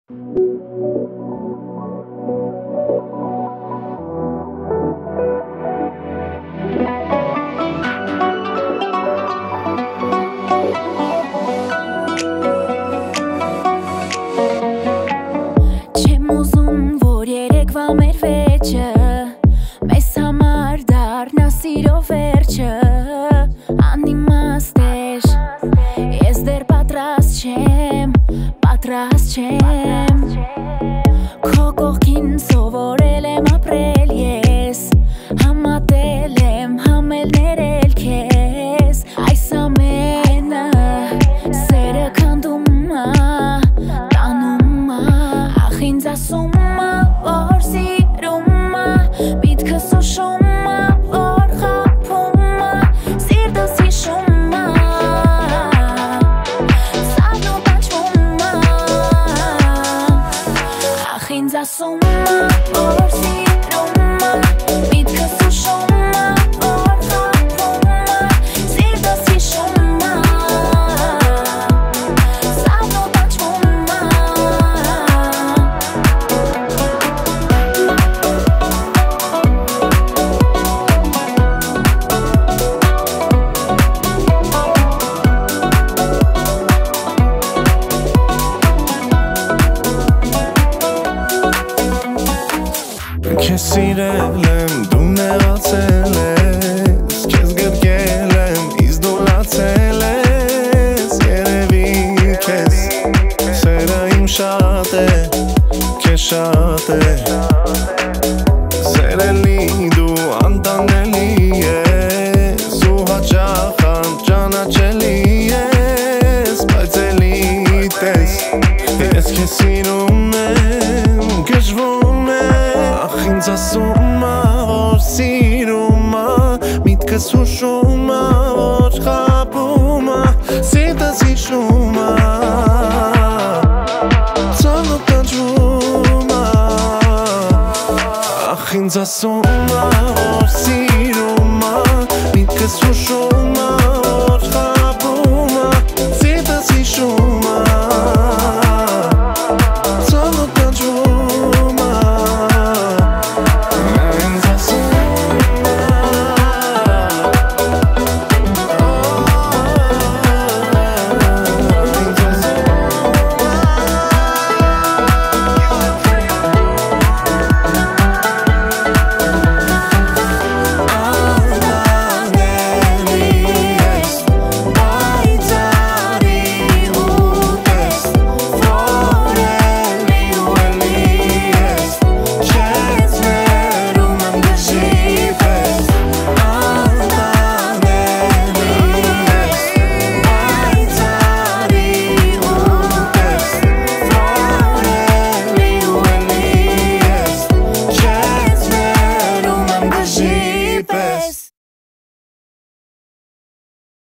Չեմ ուզում, որ երեկվա մեր վեճը մեզ համար դառնա սիրո վերջը Անիմաստ էր, ես դեռ պատրաստ չեմ Քո կողքին սովորել եմ ապրել ես Համատել եմ, համել ներել քեզ Այս ամենը սերը քանդում ա, տանում ա Ախ ինձ ասում ա, որ սիրում ա Միտքս ուշում ա, որ խաբում ա Սիրտս հիշում ա Սավն ու բանջվում ա Ախ ինձ ասում ա, որ սիրում ա Միտքս ուշում ա, որ խաբում ա Սիրտս հիշում ա Սավն ու բանջվում ա Քեզ սիրել եմ, դու նեղացել ես Քեզ գրկել եմ, իսկ դու լացել ես Երևի քեզ սերը իմ շատ է, քեզ շատ է Սերելի դու անտանելի ես Ու հաճախ անճանաչելի ես Բայց էլի տես, ես քեզ սիրում եմ, գժվում Ախ ինձ ասում ա, որ սիրում ա Միտքս հուշում ա, որ խաբում ա Սիրտս հիշում ա Ցավն ու տանջվում ա Ախ ինձ ասում ա, որ սիրում ա Միտքս հուշում